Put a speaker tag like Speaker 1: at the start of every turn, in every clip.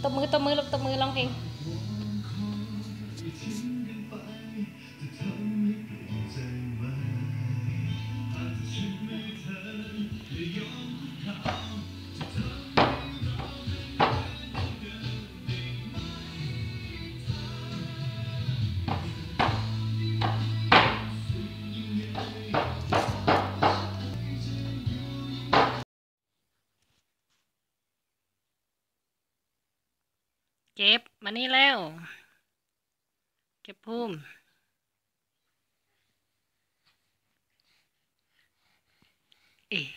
Speaker 1: มือลูกตบมือร้องเพลงเก็บมานี่แล้วเก็บพุ่มเอ๊ะ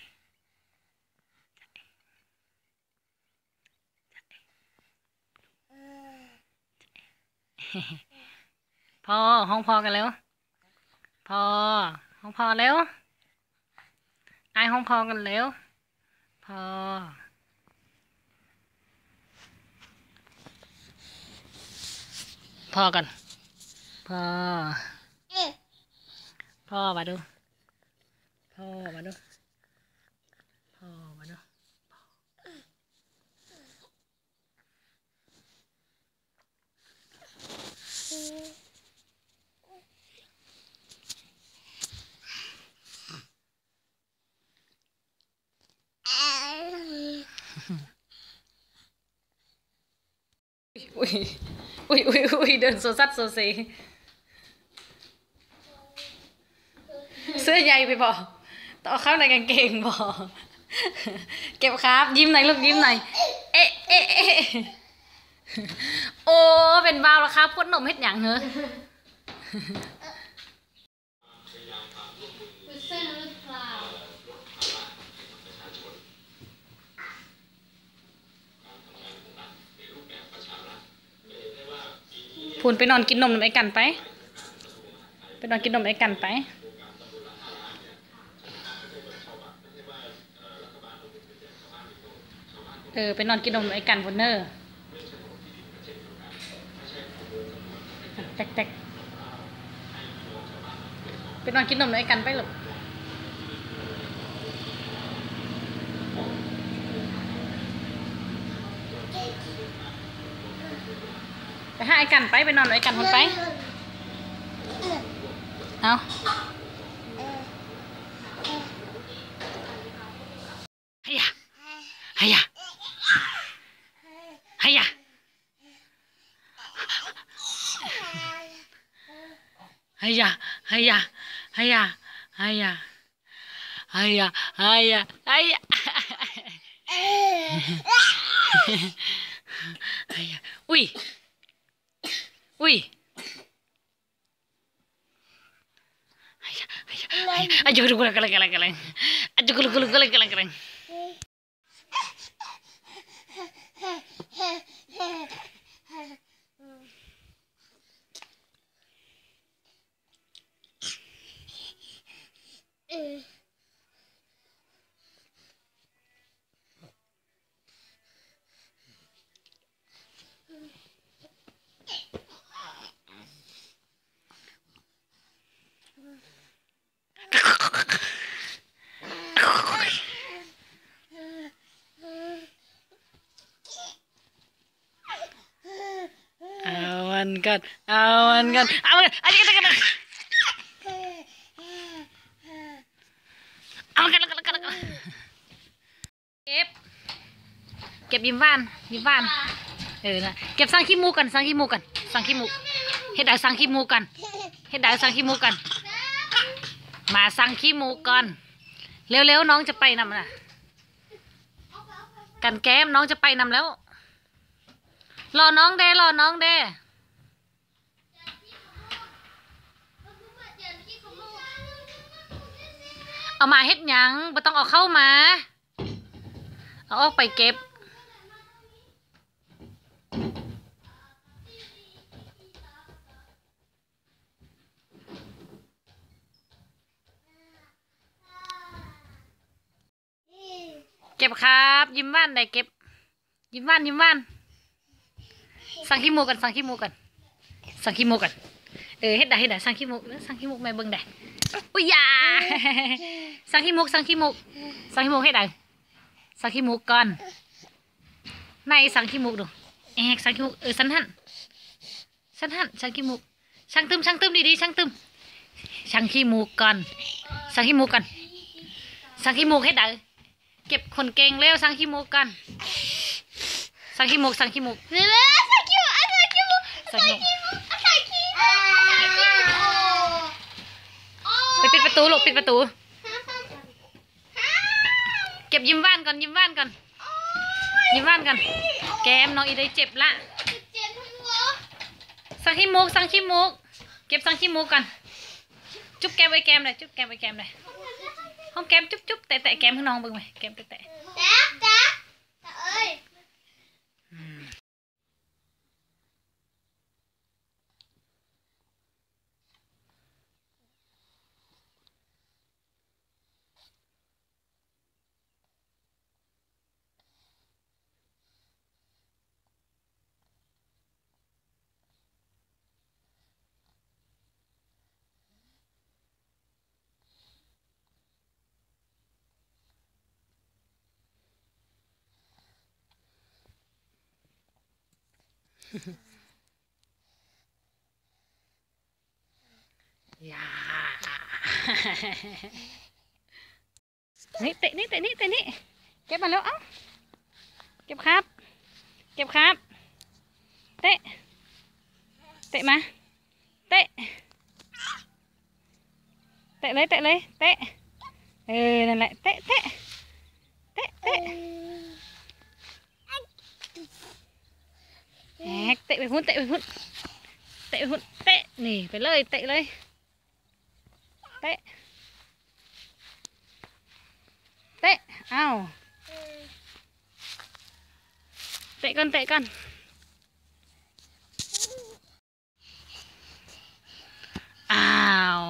Speaker 1: พอห้องพอกันแล้วพอห้องพอแล้วไอห้องพอกันแล้วพอพอกันพอพ่อมาดูพ่อมาดูพ่อมาดูอุ้ยเดินโซซัดโซเซเสื้อใหญ่ไปบอกต่อเข้าในกางเกงบอกเก็บครับยิ้มหน่อยลูกยิ้มหน่อยเอ๊ะโอ้เป็นบ้าแล้วครับพ่นนมเฮ็ดหยังเหรอพูนไปนอนกินนมไอ้กันไปนอนกินนมไอ้กันไปไปนอนกินนมไอ้กันพูนเนอร์แตกไปนอนกินนมไอ้กันไปหรอไปหาไอ้กันไปนอนไอ้กันคนไปเอาให้ยะให้ยะให้ยะให้ยะให้ยะให้ยะให้ยะให้ยะให้ยะให้ยะให้ยะอุ้ยaja gulu kaleng aja gulu kaleng awan kan aja kanเก็บยิ้มหวานนะเก็บสั่งขี้มูกันสั่งขี้มูเฮ็ดได้สั่งขี้มูกันมาสั่งขี้มูกันเร็วๆน้องจะไปนำนะกันแก้มน้องจะไปนำแล้วรอน้องเด้เอามาเฮ็ดหยังบ่ต้องเอาเข้ามาเอาออกไปเก็บครับยิ้มหวานได้เก็บยิ้มหวานสั่งขี้มูกันเฮ็ดได้สั่งขี้มูแม่เบิ่งได้อุ้ยยาสั่งขี้มูเฮ็ดได้สั่งขี้มูก่อนในสั่งขี้มูดูกสังขี้มูกสันหันสังขี้มูกช่างตึมดีๆช่างตึมช่างขี้มูกก่อนช่างขี้มูกก่อนช่างขี้มูกให้ได้เก็บคนเก่งเร็วช่างขี้มูกกันช่างขี้มูก
Speaker 2: เร็วๆสังขี้มูก
Speaker 1: ไปปิดประตูลูกปิดประตูเก็บยิ้มว่านก่อนแกมน้องอีได้เจ็บละสังขี้มูกเก็บสังขี้มูกกันจุ๊บแกมไว้แกมเลยห้องแกมจุ๊บแตะแกมข้างน้องเบิ่งไหมแกมแตะ
Speaker 2: เอ้ย
Speaker 1: ยานี่เตะนี่เก็บมาแล้วเอ้าเก็บครับเตะมาเตะเลยเตะนั่นแหละเตะเตะไปพุ่นเตะนี่ไปเลยเตะเลยเตะอ้าวเตะกันอ้าว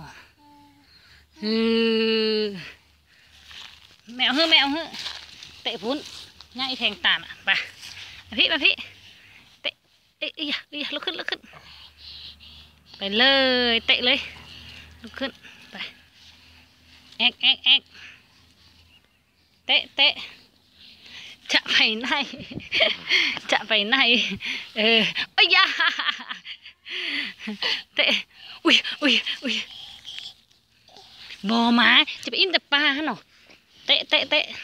Speaker 1: แมวเตะพุ่นง่ายแทงตามอ่ะไปพี่เตะลุกขึ้นไปเลยเตะเลยลุกขึ้นไปแอกเตะจะไปไหนโอ้ยยาเตะอุ้ยบอมาจะไปอินแต่ปลาฮะเนาะเตะ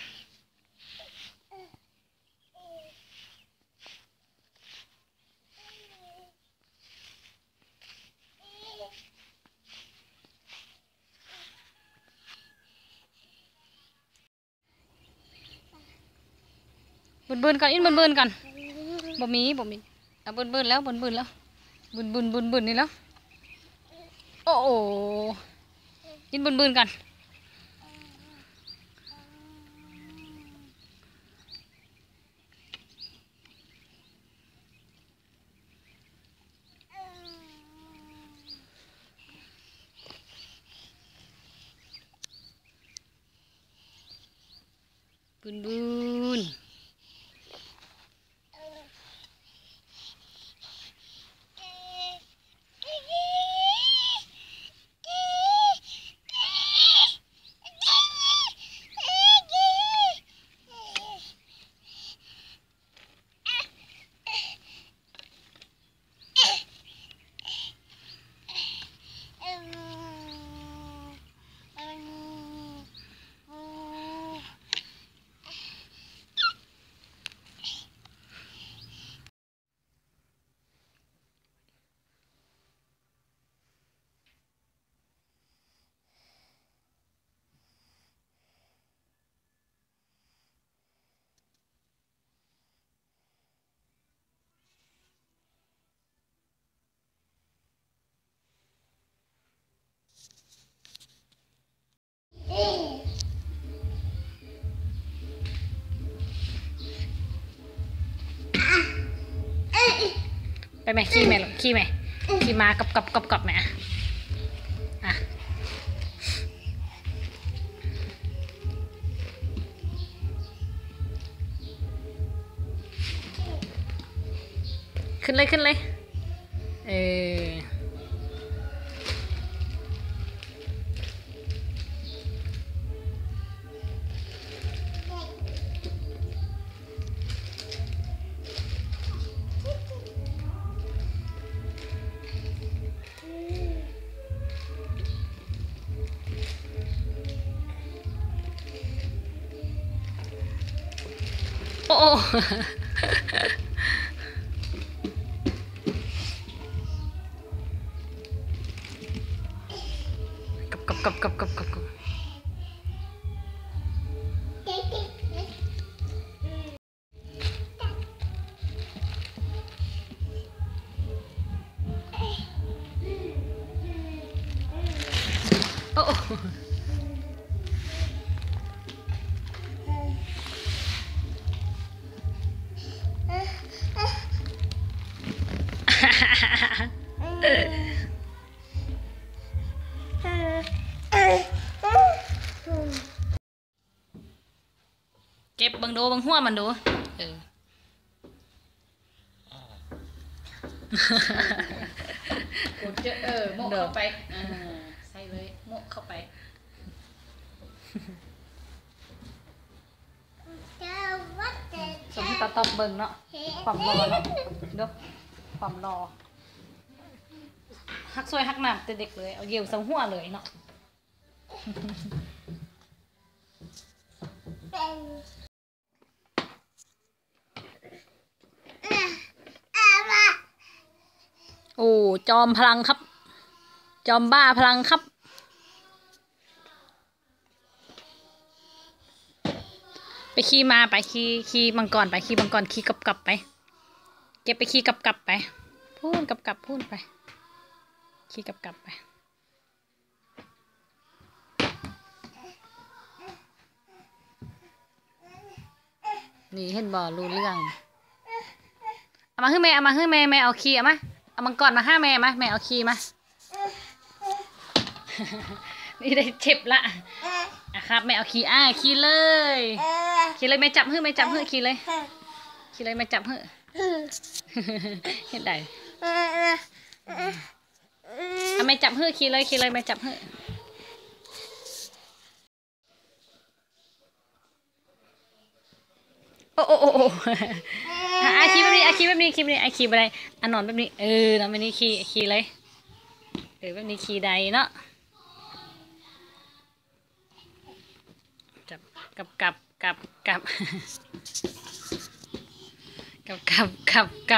Speaker 1: บืนก่อนอินบืนก่อนบ่มีอ่ะบืนแล้วนี่แล้วโอ้อินบืนก่อนบืนไปไหมขี้ไหมลูกขี้มากับแม่อ่ะขึ้นเลยโอ้กับโอ้เก็บบังดูบังหัวมันดูกดเจอโมกเข้าไปใส่เลยโมกเข้าไปสมมติตอบเบิ่งเนาะความรอเนาะดูความรอฮักซวยฮักหนามแต่เด็กเลยเอาเยี่ยวใส่หัวเลยเนาะโอ้จอมพลังครับจอมบ้าพลังครับไปขี่มาไปขี่มังกรไปขี่มังกรขี่กลับไปเก็บไปขี่กลับไปพูนกลับพูนไปขี่กลับไปนี่เห็นบ่รู้เรื่องเอามาให้แม่แม่เอาขี่เอามาเอามังกรมาห้าแม่มาแม่เอาขี่มานี่ได้เจ็บละครับแม่เอาขี่ขี่เลยแม่จับให้ขี่เลยแม่จับให้เห็นได้เอาแม่จับให้ขี่เลยแม่จับให้โอ้ขี่แบบนี้ขี่แบบนี้ขี่ไปได้นอนแบบนี้นอนแบบนี้ขี่เลยแบบนี้ขี่ได้เนาะกับ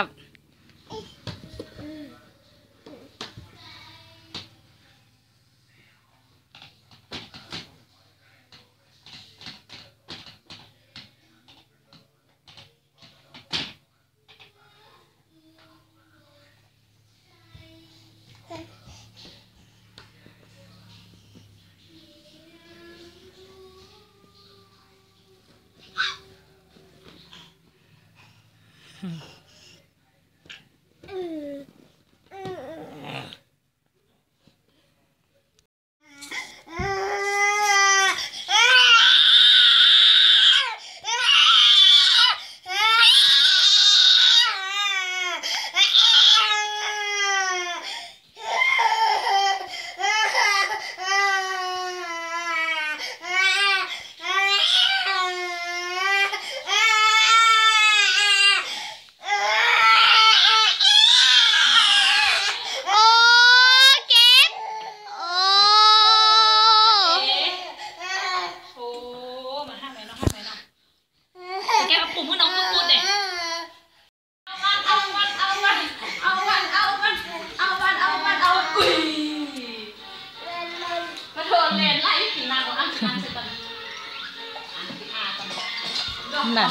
Speaker 1: น่ะ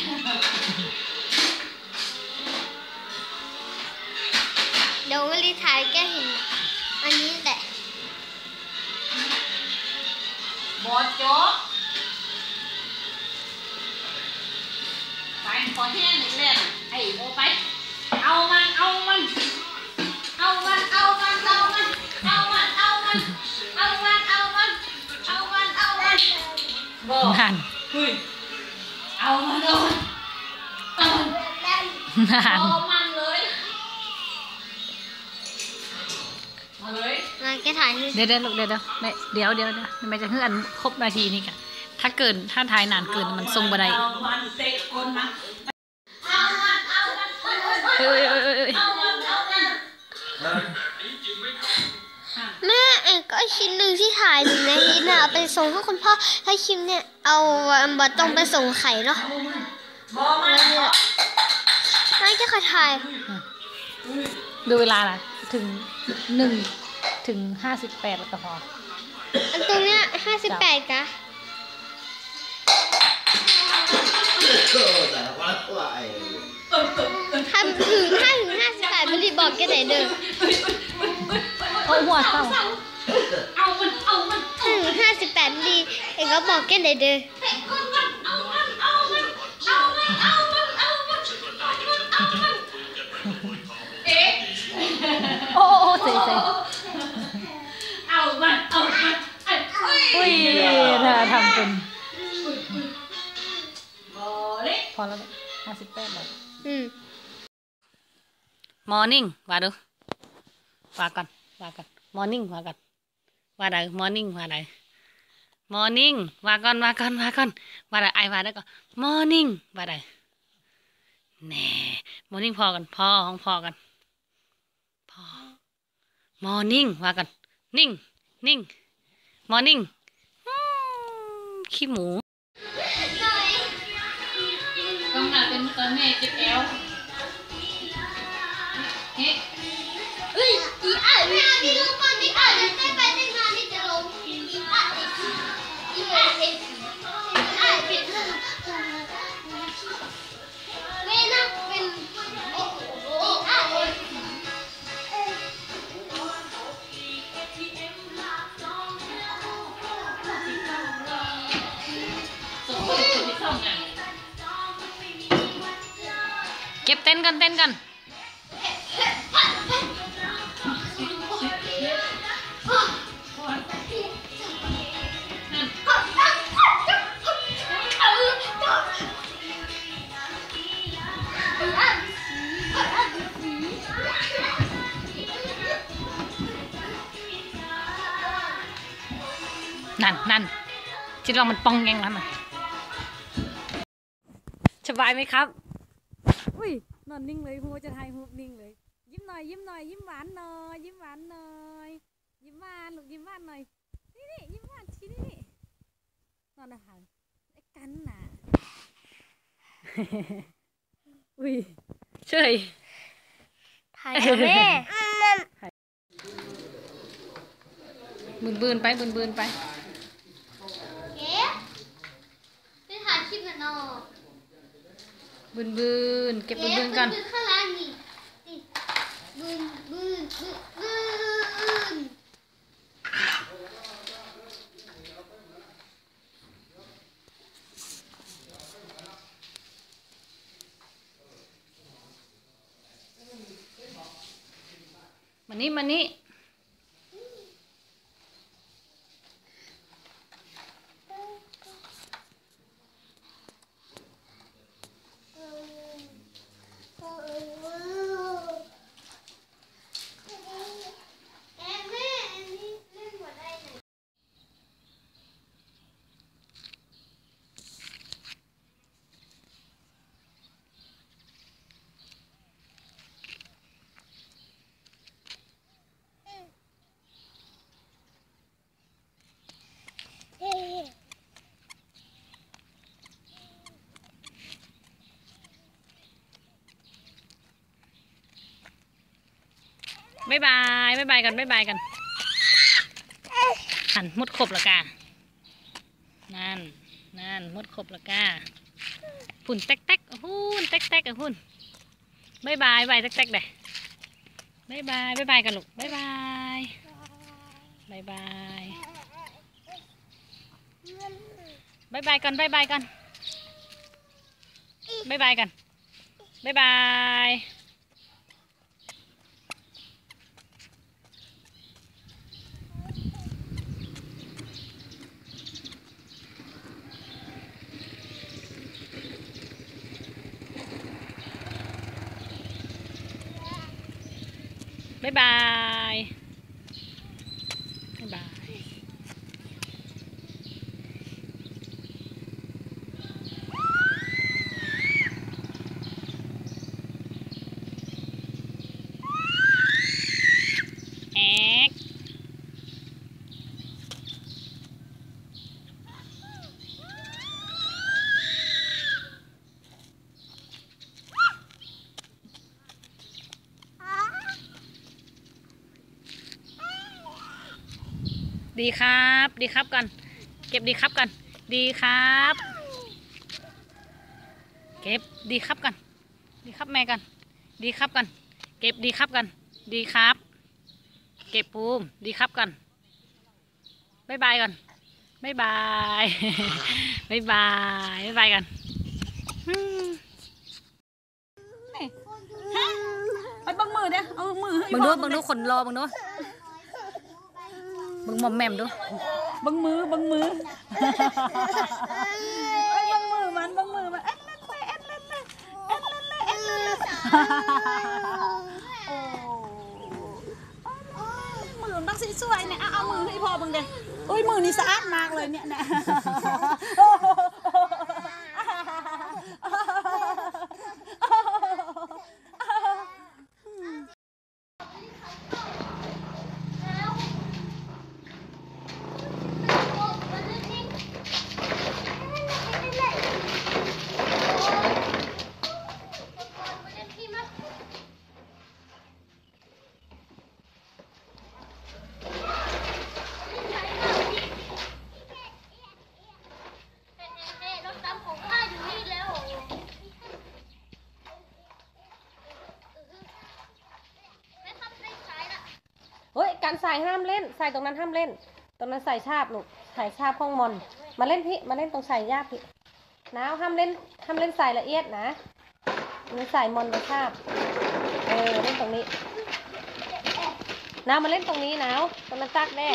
Speaker 2: เดี๋ยววันนี้ถ่ายแกเห็นอันนี้แหละ
Speaker 1: บอสโจ๊กไปขอแห้งหนึ่งเล่นไอ้โมไปเอามันนั่นเอามันเลยมาเลย
Speaker 2: มาแกถ่าย
Speaker 1: เดี๋ยวลูกเดี๋ยวไม่จะเพื่อนครบนาทีนี่กันถ้าถ่ายนานเกินมันทรงบันได
Speaker 2: แม่ก็ชิ้นหนึ่งที่ถ่ายถึงในนี้น่ะเอาไปส่งให้คุณพ่อถ้าคลิปเนี่ยเอาบัตรต้องไปส่งไข่เนาะไม่จะขอถ่าย
Speaker 1: ดูเวลาล่ะถึง1 ถึง 58แล้วก็พอ
Speaker 2: อันตรงเนี้ย58กะทำถึง58ไม่ได้บอกแกไหนเด้อ
Speaker 1: โอ้หัวเศร้า
Speaker 2: ถึง58ไม่ดีเอ็งก็บอกแกไหนเด้อ
Speaker 1: โอ้เซ่อุ้ยเธอทำเป็นพอแล้ว58แล้วMorning ว่าดูว่าก่อนMorning ว่าก่อนว่าได้ Morning ว่าได้ Morning ว่าก่อนว่าได้ไอว่าได้ก่อน Morning ว่าได้แน่ Morning พอกันพอของพอกันพอ Morning ว่ากันนิ่ง Morning ขี้หมูต้องหาเป็นตอนแม่เจ็บแอวเฮ้ย
Speaker 2: อีอ่ะนี่ลงก่อนนี่อ่ะจะได้ไปได้งานนี่จะลงอีอ่ะไม่น่าเป็นโอ้อ่ะ
Speaker 1: เก็บเต้นกันนั่นคิดว่ามันปองแงงแล้วมันสบายไหมครับอุ้ยนอนนิ่งเลยหัวจะทายหูนิ่งเลยยิ้มหน่อยยิ้มหวานหน่อยยิ้มหวานหน่อยยิ้มหวานลูกยิ้มหวานหน่อยนี่ยิ้มหวานชี้นี่นอนอาหารไอ้กันน่ะ อุ้ยเฉย
Speaker 2: ถ่ายแม่
Speaker 1: บืนไป
Speaker 2: เอ๊ะไปถ่ายคลิปกันเนาะ
Speaker 1: บืนเก็บบืนกัน
Speaker 2: ข้างล่างนี่บืน
Speaker 1: มานี่บ๊ายบายกันหันมุดขบละกานั่นมุดขบละกาฝุ่นแต๊กหุ่นแต๊กหุ่นบ๊ายบายแต๊กเด้บ๊ายบายกันลูกบ๊ายบายกันบ๊ายบายดีครับดีครับกันเก็บดีครับกันดีครับเก็บดีครับกันดีครับแม่กันดีครับกันเก็บดีครับกันดีครับเก็บภูมิดีครับกันบ๊ายบายก่อนบ๊ายบาย บ๊ายบายบ๊ายบายกัน
Speaker 3: ไปบังมือเด้อเอามือให้
Speaker 1: บังดูคนรอบังดูบังหม่อมแหม่มดู
Speaker 3: บังมือไปบังมือมันบังมือมันเอ็ดเล่นไปเอ็ดเล่นไปเอ็ดเล่นไปเอ็ดเล่นไปโอ้มือมันบังสวยๆเนี่ยเอามือให้พ่อบังเด้ออุ้ยมือนี่สะอาดมากเลยเนี่ยนะ
Speaker 4: เฮ้ยการใส่ห้ามเล่นใส่ตรงนั้นห้ามเล่นตรงนั้นใส่ชาบลูกใส่ชาบห้องมอนมาเล่นพี่มาเล่นตรงใส่ยาพี่น้าวห้ามเล่นใส่ละเอียดนะมันใส่มอนกับชาบเล่นตรงนี้น้าวมาเล่นตรงนี้น้าวตรงนั้นตักแดด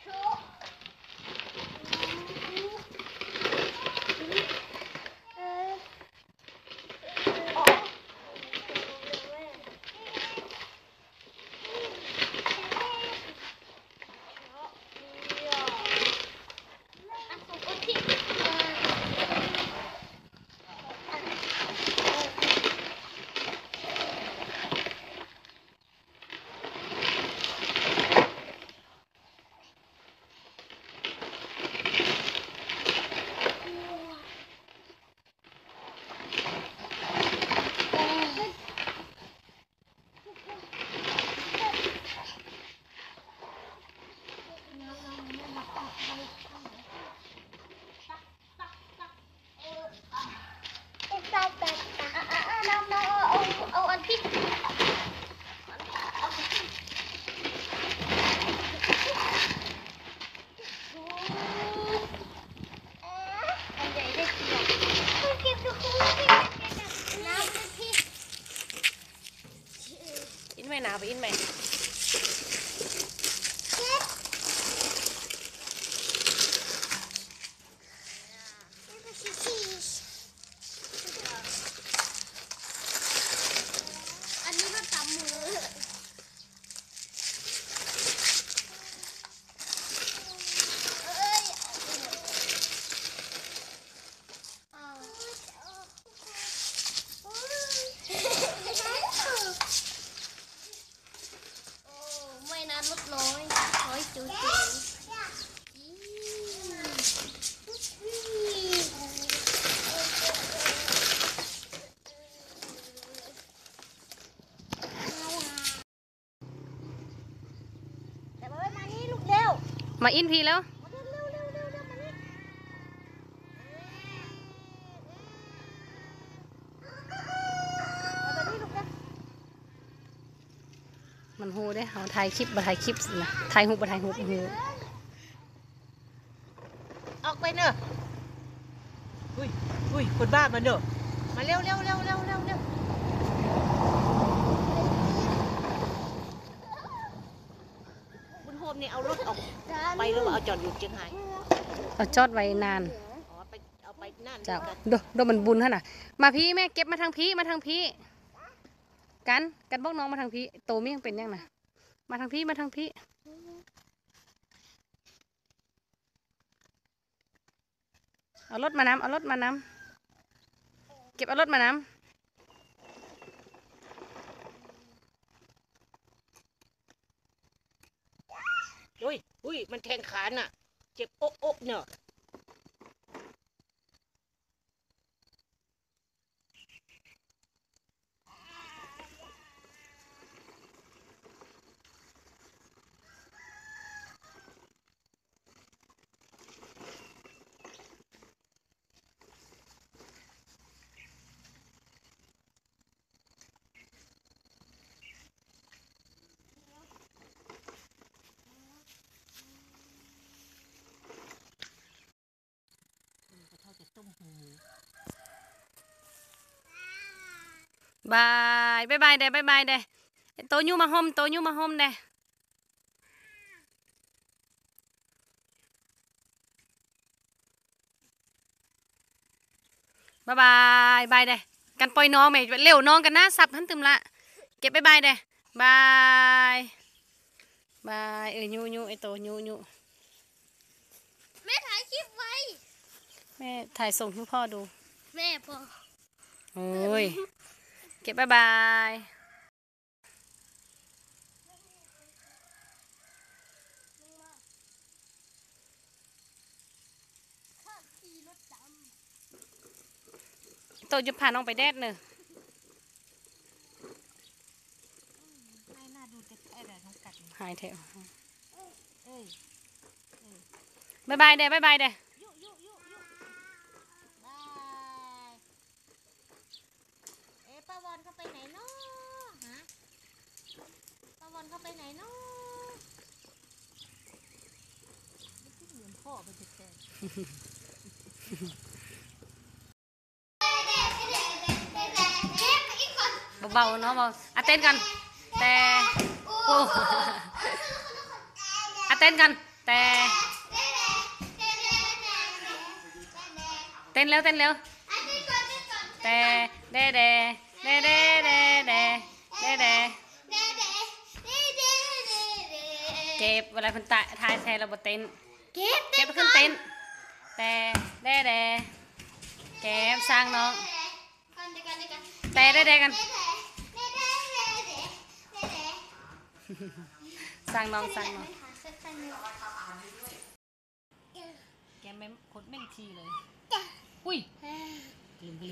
Speaker 2: เอาอันที่อันใหญ่ได้กี่ดอกเก็บดูคุณน้ำเป็นที่
Speaker 4: อินไหมหนาวไปอินไหม
Speaker 2: อันนี้ก็ตำมือเอ้ยไม่นานลดน้อยจิ๋วแต่มานี่ลูกเร็ว
Speaker 4: มาอินพีแล้ว
Speaker 2: มานี่มานี่ลูกนะ
Speaker 4: มันหูได้เขาถ่ายคลิปมาถ่ายคลิปนะถ่ายหูมาถ่ายหูหู
Speaker 3: ออกไปเนอะอุ้ยคนบ้ามาเนอะมาเร็วบุญโฮมนี่เอารถออกไปหรือว่าเอาจอดอยู่เชียงราย
Speaker 4: เอาจอดไว้นาน
Speaker 3: อ๋อเอาไปนั่น
Speaker 4: เจ้าดูมันบุญฮะน่ะมาพี่แม่เก็บมาทางพี่กันบอกน้องมาทางพี่โตเมี่ยงเป็นยังน่ะมาทางพี่เอารถมาน้ำเก็บเอารถมาน้ำ
Speaker 3: อุ้ยมันแทงขาน่ะเจ็บโอ๊ะเนอะ
Speaker 4: บายบายบายเด้บายบายเด้โตยูมาโฮมโตยูมาโฮมเด้บายบายบายเด้กันปล่อยน้องไหมเร็วน้องกันนะสับทันตึมละเก็บบายบายเด้บายบายยูไอโตยู
Speaker 2: แม่ถ่ายคลิปไว้
Speaker 4: แม่ถ่ายส่งให้พ่อดู
Speaker 2: แม่พอ
Speaker 4: โอ้ยเก็บบายบายโตจะพาน้องไปแดดเนอะหายแถวบายบายเด้บายบายเด้
Speaker 2: บายป้าวอนเขาไปไหนเนาะฮะป้าวอนเขาไปไหนเนาะ
Speaker 4: เบาๆเนาะเบาเต้นกันแต่โอ้เต้นกันแต่เต้นเร็วแต่เด้เก็บเวลาคนทายแทนเราบเต้นเก็บไปขึ้นเต้นแต่เด้เก็บสร้างน้องแต่เด้กันสร้างน้องแกไม่ขดเม่นทีเลยอุ้ยกลิง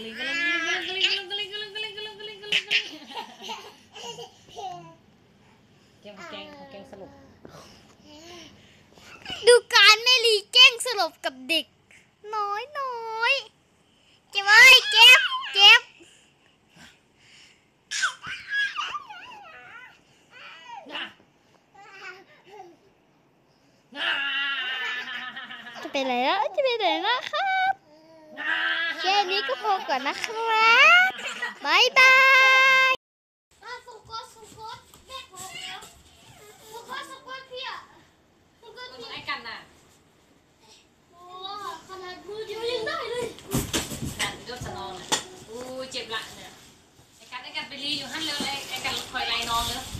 Speaker 4: แกงสรุป
Speaker 2: ดูการแม่ลีแกล้งสลบกับเด็กน้อยเก็บไว้เก็บจะไปไหนนะครับแค่นี้ก็พอก่อนนะครับบายบายสุกดแม่พอแล้วสุกดพี่อะ
Speaker 4: ไอ้กันน่ะ
Speaker 2: โอ้ขนาดมือเดียวยังได้เลย
Speaker 4: กันยศนองอู้เจ็บละเนี่ยไอ้กันไปรีอยู่หั่นเร็วเลยไอ้กันคอยไล่น้องเลย